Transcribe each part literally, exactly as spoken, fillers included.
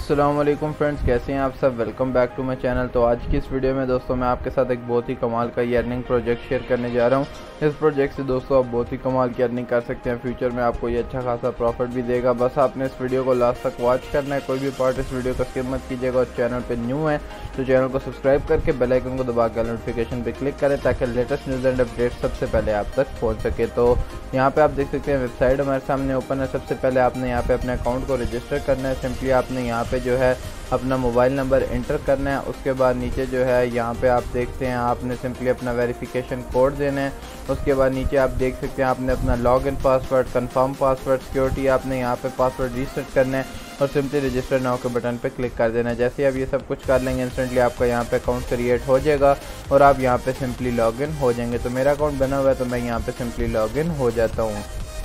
अस्सलाम वालेकुम फ्रेंड्स, कैसे हैं आप सब। Welcome back to my channel. तो आज की इस वीडियो में दोस्तों मैं आपके साथ एक बहुत ही कमाल का अर्निंग प्रोजेक्ट शेयर करने जा रहा हूं। इस प्रोजेक्ट से दोस्तों आप बहुत ही कमाल की अर्निंग कर सकते हैं। फ्यूचर में आपको ये अच्छा खासा प्रॉफिट भी देगा। बस आपने इस वीडियो को लास्ट तक वॉच करना है, कोई भी पार्ट इस वीडियो को स्किप मत कीजिएगा। और चैनल पर न्यू है तो चैनल को सब्सक्राइब करके बेल आइकन को दबा कर नोटिफिकेशन पर क्लिक करें ताकि लेटेस्ट न्यूज़ एंड अपडेट सबसे पहले आप तक पहुँच सके। तो यहाँ पे आप देख सकते हैं वेबसाइट हमारे सामने ओपन है। सबसे पहले आपने यहाँ पे अपने अकाउंट को रजिस्टर करना है। सिंपली आपने यहाँ पे जो है अपना मोबाइल नंबर इंटर करना है। उसके बाद नीचे जो है यहाँ पे आप देखते हैं आपने सिंपली अपना वेरिफिकेशन कोड देना है। उसके बाद नीचे आप देख सकते हैं आपने अपना login password, confirm password, security आपने यहाँ पे पासवर्ड रीसेट करना है और सिंपली रजिस्टर नाउ के बटन पे क्लिक कर देना है। जैसे आप ये सब कुछ कर लेंगे इंस्टेंटली आपका यहाँ पे अकाउंट क्रिएट हो जाएगा और आप यहाँ पे सिंपली लॉगिन हो जाएंगे। तो मेरा अकाउंट बना हुआ है तो मैं यहाँ पे सिंपली लॉगिन हो जाता हूँ।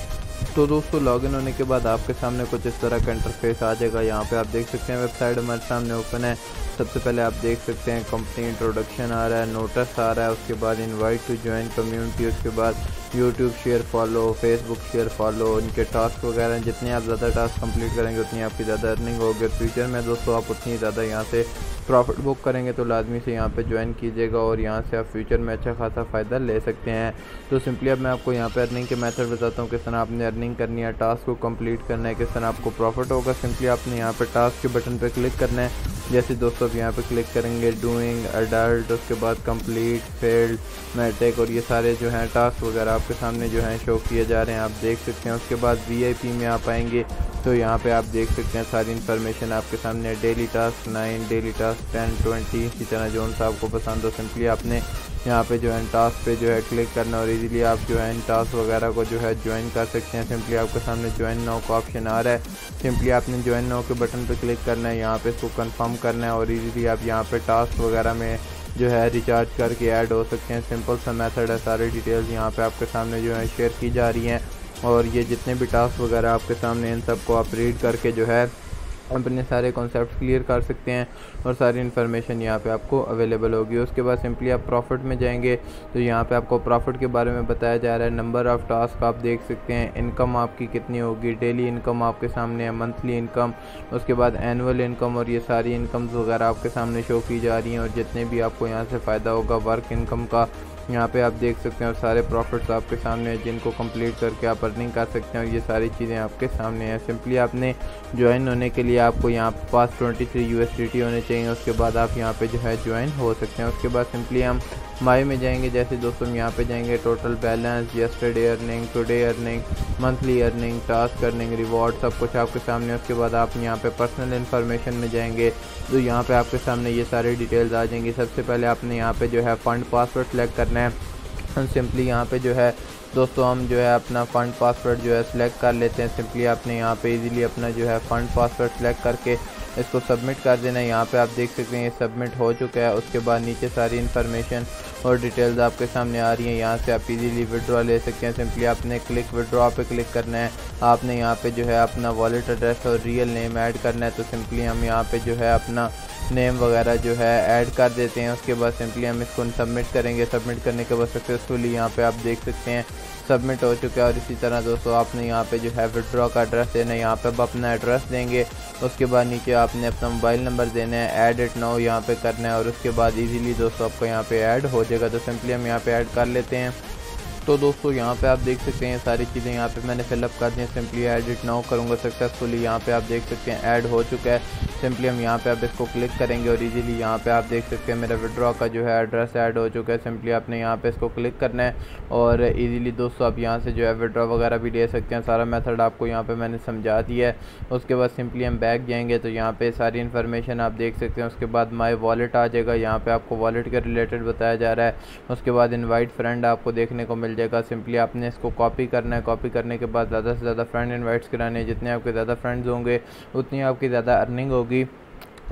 तो दोस्तों लॉगिन होने के बाद आपके सामने कुछ इस तरह का इंटरफेस आ जाएगा। यहाँ पे आप देख सकते हैं वेबसाइट हमारे सामने ओपन है। सबसे पहले आप देख सकते हैं कंपनी इंट्रोडक्शन आ रहा है, नोटिस आ रहा है, उसके बाद इनवाइट टू ज्वाइन कम्युनिटी, उसके बाद YouTube share follow, Facebook share follow, इनके टास्क वगैरह। जितने आप ज़्यादा टास्क कंप्लीट करेंगे उतनी आपकी ज़्यादा अर्निंग होगी। फ्यूचर में दोस्तों आप उतनी ज़्यादा यहाँ से प्रॉफिट बुक करेंगे तो लाजमी से यहाँ पे ज्वाइन कीजिएगा और यहाँ से आप फ्यूचर में अच्छा खासा फ़ायदा ले सकते हैं। तो सिंपली अब मैं आपको यहाँ पे अर्निंग के मेथड बताता हूँ किस तरह आपने अर्निंग करनी है, टास्क को कंप्लीट करना है, किस तरह आपको प्रॉफिट होगा। सिंपली आपने यहाँ पे टास्क के बटन पे क्लिक करना है। जैसे दोस्तों अब यहाँ पे क्लिक करेंगे डूइंग, अडल्ट, उसके बाद कंप्लीट, फेल्ड, मैट्रिक और ये सारे जो हैं टास्क वगैरह आपके सामने जो हैं शो किए जा रहे हैं, आप देख सकते हैं। उसके बाद वीआईपी में आप आएंगे तो यहाँ पे आप देख सकते हैं सारी इन्फॉर्मेशन आपके सामने। Daily task nine, daily task ten, twenty, इसी तरह जो सा आपको पसंद हो सिंपली आपने यहाँ पे जो है टास्क पे जो है क्लिक करना और इजीली आप जो है इन टास्क वगैरह को जो है ज्वाइन कर सकते हैं। सिंपली आपके सामने ज्वाइन नाउ का ऑप्शन आ रहा है। सिंपली आपने ज्वाइन नाउ के बटन पे क्लिक करना है, यहाँ पे इसको कंफर्म करना है और इजीली आप यहाँ पे टास्क वगैरह में जो है रिचार्ज करके ऐड हो सकते हैं। सिंपल सा मेथड है। सारी डिटेल्स यहाँ पे आपके सामने जो है शेयर की जा रही हैं और ये जितने भी टास्क वगैरह आपके सामने इन सब को आप रीड करके जो है अपने सारे कॉन्सेप्ट क्लियर कर सकते हैं और सारी इन्फॉर्मेशन यहाँ पे आपको अवेलेबल होगी। उसके बाद सिंपली आप प्रॉफिट में जाएंगे तो यहाँ पे आपको प्रॉफिट के बारे में बताया जा रहा है। नंबर ऑफ़ टास्क आप देख सकते हैं, इनकम आपकी कितनी होगी, डेली इनकम आपके सामने है, मंथली इनकम, उसके बाद एनुअल इनकम और ये सारी इनकम्स वगैरह आपके सामने शो की जा रही हैं और जितने भी आपको यहाँ से फ़ायदा होगा वर्क इनकम का यहाँ पे आप देख सकते हैं और सारे प्रॉफिट्स आपके सामने हैं जिनको कंप्लीट करके आप अर्निंग कर सकते हैं और ये सारी चीज़ें आपके सामने हैं। सिंपली आपने ज्वाइन होने के लिए आपको यहाँ पास twenty three U S D T होने चाहिए। उसके बाद आप यहाँ पे जो है ज्वाइन हो सकते हैं। उसके बाद सिंपली हम माई में जाएंगे। जैसे दोस्तों हम यहाँ पे जाएंगे total balance, yesterday earning, today earning, monthly earning, task earning, reward, सब कुछ आपके सामने। उसके बाद आप यहाँ पे पर्सनल इन्फॉर्मेशन में जाएंगे तो यहाँ पे आपके सामने ये सारी डिटेल्स आ जाएंगी। सबसे पहले आपने यहाँ पे जो है फ़ंड पासवर्ड सेलेक्ट करना है। हम सिंपली यहाँ पे जो है दोस्तों हम जो है अपना फ़ंड पासवर्ड जो है सिलेक्ट कर लेते हैं। सिंपली आपने यहाँ पे इजीली अपना जो है फ़ंड पासवर्ड सेलेक्ट करके इसको सबमिट कर देना है। यहाँ पे आप देख सकते हैं ये सबमिट हो चुका है। उसके बाद नीचे सारी इन्फॉर्मेशन और डिटेल्स आपके सामने आ रही हैं। यहाँ से आप इजीली विड्रॉ ले सकते हैं। सिंपली आपने क्लिक विड्रॉ पे क्लिक करना है। आपने यहाँ पे जो है अपना वॉलेट एड्रेस और रियल नेम ऐड करना है। तो सिंपली हम यहाँ पे जो है अपना नेम वगैरह जो है ऐड कर देते हैं। उसके बाद सिंपली हम इसको सबमिट करेंगे। सबमिट करने के बाद सक्सेसफुली यहाँ पे आप देख सकते हैं सबमिट हो चुका है। और इसी तरह दोस्तों आपने यहाँ पे जो है विड्रॉ का एड्रेस देना है। यहाँ पे आप अपना एड्रेस देंगे। उसके बाद नीचे आपने अपना मोबाइल नंबर देना है, ऐड इट नाउ यहाँ पे करना है और उसके बाद इजीली दोस्तों आपको यहाँ पे ऐड हो जाएगा। तो सिंपली हम यहाँ पे ऐड कर लेते हैं। तो दोस्तों यहाँ पे आप देख सकते हैं सारी चीज़ें यहाँ पे मैंने फिलअप कर दी हैं। सिंपली ऐड इट नाउ करूँगा सक्सेसफुली। यहाँ पे आप देख सकते हैं ऐड हो चुका है। सिंपली हम यहाँ पे आप इसको क्लिक करेंगे और इजीली यहाँ पे आप देख सकते हैं मेरा विड्रॉ का जो है एड्रेस ऐड हो चुका है। सिंपली आपने यहाँ पे इसको क्लिक करना है और इजीली दोस्तों आप यहाँ से जो है विड्रॉ वगैरह भी ले सकते हैं। सारा मेथड आपको यहाँ पे मैंने समझा दिया है। उसके बाद सिंपली हम बैक जाएंगे तो यहाँ पे सारी इन्फॉर्मेशन आप देख सकते हैं। उसके बाद माई वॉलेट आ जाएगा। यहाँ पे आपको वॉलेट के रिलेटेड बताया जा रहा है। उसके बाद इन्वाइट फ्रेंड आपको देखने को मिल जाएगा। सिंपली आपने इसको कॉपी करना है। कॉपी करने के बाद ज़्यादा से ज़्यादा फ्रेंड इन्वाइट्स कराने हैं। जितने आपके ज़्यादा फ्रेंड्स होंगे उतनी आपकी ज़्यादा अर्निंग होगी।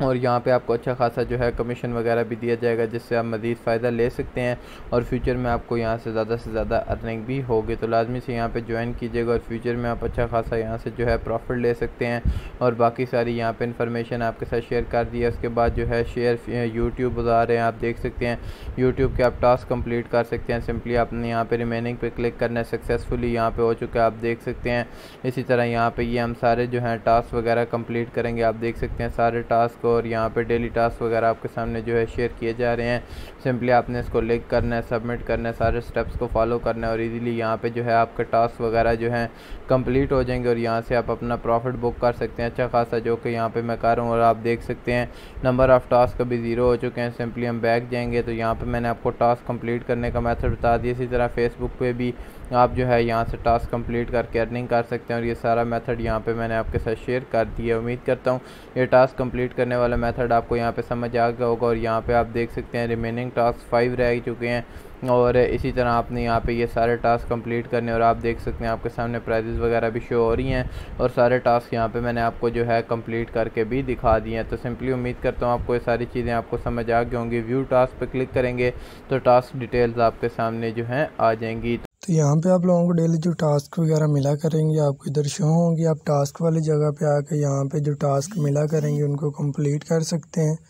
और यहाँ पे आपको अच्छा खासा जो है कमीशन वगैरह भी दिया जाएगा, जिससे आप मज़ीद फ़ायदा ले सकते हैं और फ्यूचर में आपको यहाँ से ज़्यादा से ज़्यादा अर्निंग भी होगी। तो लाजमी से यहाँ पे ज्वाइन कीजिएगा और फ्यूचर में आप अच्छा खासा यहाँ से जो है प्रॉफिट ले सकते हैं। और बाकी सारी यहाँ पे इन्फॉर्मेशन आपके साथ शेयर कर दी है। उसके बाद जो है शेयर यूट्यूब बता रहे हैं, आप देख सकते हैं यूट्यूब के आप टास्क कंप्लीट कर सकते हैं। सिंपली आपने यहाँ पे रिमेनिंग पे क्लिक करना है, सक्सेसफुली यहाँ पे हो चुका है, आप देख सकते हैं। इसी तरह यहाँ पे ये हम सारे जो हैं टास्क वगैरह कंप्लीट करेंगे, आप देख सकते हैं सारे टास्क। और यहाँ पे डेली टास्क वगैरह आपके सामने जो है शेयर किए जा रहे हैं। सिंपली आपने इसको लिख करना है, सबमिट करना है, सारे स्टेप्स को फॉलो करना है और इजीली यहाँ पे जो है आपके टास्क वगैरह जो हैं कंप्लीट हो जाएंगे और यहाँ से आप अपना प्रॉफिट बुक कर सकते हैं अच्छा खासा, जो कि यहाँ पे मैं कर रहा हूँ। और आप देख सकते हैं नंबर ऑफ़ टास्क अभी ज़ीरो हो चुके हैं। सिंपली हम बैक जाएंगे तो यहाँ पे मैंने आपको टास्क कंप्लीट करने का मेथड बता दिया। इसी तरह फेसबुक पे भी आप जो है यहाँ से टास्क कंप्लीट करके अर्निंग कर सकते हैं और ये सारा मेथड यहाँ पे मैंने आपके साथ शेयर कर दिया। उम्मीद करता हूँ ये टास्क कंप्लीट करने वाला मेथड आपको यहाँ पे समझ आ गया होगा। और यहाँ पे आप देख सकते हैं रिमेनिंग टास्क फाइव रह चुके हैं और इसी तरह आपने यहाँ पे ये सारे टास्क कंप्लीट करने और आप देख सकते हैं आपके सामने प्राइजेस वगैरह भी शो हो रही हैं और सारे टास्क यहाँ पे मैंने आपको जो है कंप्लीट करके भी दिखा दिए हैं। तो सिंपली उम्मीद करता हूँ आपको ये सारी चीज़ें आपको समझ आ गई होंगी। व्यू टास्क पे क्लिक करेंगे तो टास्क डिटेल्स आपके सामने जो हैं आ जाएंगी। तो यहाँ पे आप लोगों को डेली जो टास्क वगैरह मिला करेंगे आपको इधर शो होंगी। आप टास्क वाली जगह पे आके यहाँ पे जो टास्क मिला करेंगे उनको कंप्लीट कर सकते हैं।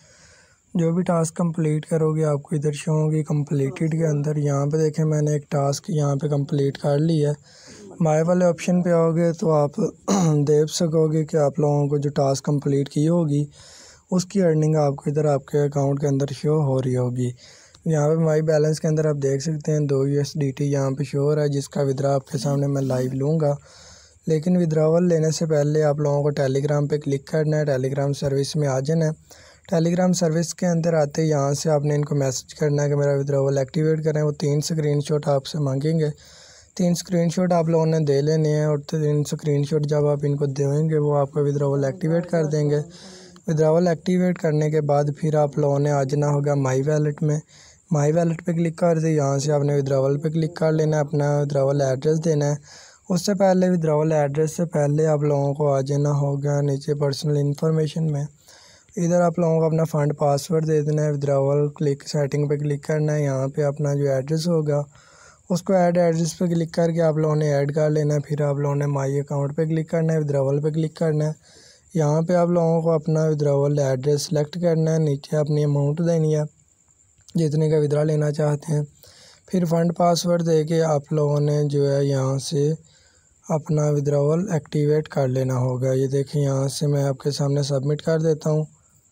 जो भी टास्क कंप्लीट करोगे आपको इधर शो होंगी कंप्लीटेड के अंदर। यहाँ पे देखें मैंने एक टास्क यहाँ पे कंप्लीट कर लिया है। माय वाले ऑप्शन पे आओगे तो आप देख सकोगे कि आप लोगों को जो टास्क कंप्लीट की होगी उसकी अर्निंग आपको इधर आपके अकाउंट के अंदर शो हो रही होगी। यहाँ पे माई बैलेंस के अंदर आप देख सकते हैं दो यू एस डी टी यहाँ पे शो हो रहा है, जिसका विड्रा आपके सामने मैं लाइव लूँगा। लेकिन विड्रावल लेने से पहले आप लोगों को टेलीग्राम पे क्लिक करना है, टेलीग्राम सर्विस में आ जाना है। टेलीग्राम सर्विस के अंदर आते ही यहाँ से आपने इनको मैसेज करना है कि मेरा विड्रावल एक्टिवेट करें। वो तीन स्क्रीनशॉट आपसे मांगेंगे, तीन स्क्रीनशॉट आप लोगों ने दे लेने हैं और तीन स्क्रीनशॉट जब आप इनको देंगे वो आपका विड्रावल एक्टिवेट कर देंगे। विड्रावल एक्टिवेट करने के बाद फिर आप लोगों ने आ जाना होगा माई वैलेट में। माई वैलेट पे क्लिक कर दे, यहाँ से आपने विड्रावल पे क्लिक कर लेना है, अपना विड्रावल एड्रेस देना है। उससे पहले विड्रावल एड्रेस से पहले आप लोगों को आ जाना होगा नीचे पर्सनल इन्फॉर्मेशन में। इधर आप लोगों को अपना फ़ंड पासवर्ड दे देना है। विड्रावल क्लिक सेटिंग पे क्लिक करना है, यहाँ पे अपना जो एड्रेस होगा उसको ऐड एड्रेस पे क्लिक करके आप लोगों ने ऐड कर लेना है। फिर आप लोगों ने माई अकाउंट पे क्लिक करना है, विड्रावल पे क्लिक करना है। यहाँ पे आप लोगों को अपना विड्रावल एड्रेस सेलेक्ट करना है, नीचे अपनी अमाउंट देनी है जितने का विड्रा लेना चाहते हैं। फिर फ़ंड पासवर्ड दे के आप लोगों ने जो है यहाँ से अपना विड्रावल एक्टिवेट कर लेना होगा। ये देखें यहाँ से मैं आपके सामने सबमिट कर देता हूँ।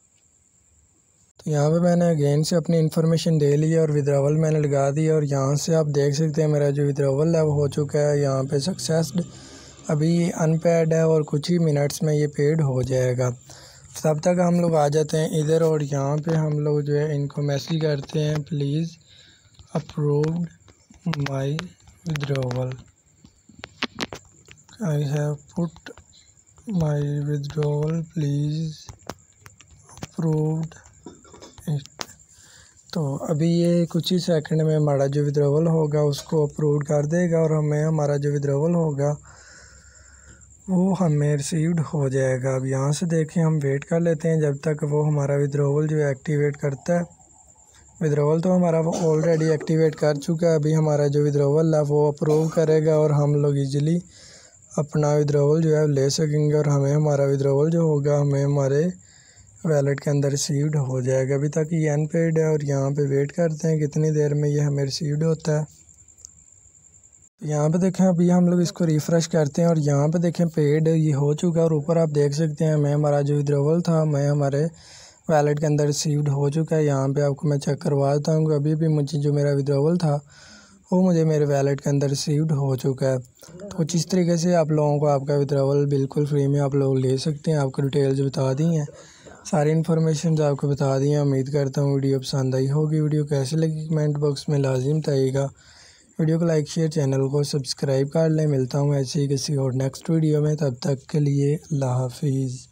तो यहाँ पे मैंने अगेन से अपनी इन्फॉर्मेशन दे ली है और विड्रावल मैंने लगा दी है और यहाँ से आप देख सकते हैं मेरा जो विड्रावल है वो हो चुका है यहाँ पे सक्सेस्ड। अभी अनपेड है और कुछ ही मिनट्स में ये पेड हो जाएगा। तब तक हम लोग आ जाते हैं इधर और यहाँ पे हम लोग जो है इनको मैसेज करते हैं please approved my withdrawal, I have put my withdrawal please approved it. तो अभी ये कुछ ही सेकंड में हमारा जो विड्रावल होगा उसको अप्रूव कर देगा और हमें हमारा जो विड्रावल होगा वो हमें रिसीव्ड हो जाएगा। अब यहाँ से देखें हम वेट कर लेते हैं जब तक वो हमारा विड्रावल जो है एक्टिवेट करता है। विड्रावल तो हमारा वो ऑलरेडी एक्टिवेट कर चुका है। अभी हमारा जो विड्रावल है वो अप्रूव करेगा और हम लोग इजीली अपना विड्रावल जो है ले सकेंगे और हमें हमारा विड्रावल जो होगा हमें हमारे वैलेट के अंदर रिसीव्ड हो जाएगा। अभी तक ये अनपेड है और यहाँ पे वेट करते हैं कितनी देर में ये हमें रिसीव्ड होता है। यहाँ पे देखें अभी हम लोग इसको रिफ़्रेश करते हैं और यहाँ पे देखें पेड ये हो चुका है और ऊपर आप देख सकते हैं मैं हमारा जो विड्रावल था मैं हमारे वैलेट के अंदर रिसीव्ड हो चुका है। यहाँ पे आपको मैं चेक करवा देता हूँ अभी भी मुझे जो मेरा विड्रावल था वो मुझे मेरे वैलेट के अंदर रिसीव्ड हो चुका है। तो कुछ इस तरीके से आप लोगों को आपका विड्रावल बिल्कुल फ्री में आप लोग ले सकते हैं। आपको डिटेल्स बता दी हैं, सारी इन्फॉर्मेशन आपको बता दी हैं। उम्मीद करता हूँ वीडियो पसंद आई होगी। वीडियो कैसे लगी कमेंट बॉक्स में लाजिम बताइएगा। वीडियो को लाइक शेयर चैनल को सब्सक्राइब कर लें। मिलता हूँ ऐसे ही किसी और नेक्स्ट वीडियो में, तब तक के लिए अल्लाह हाफिज़।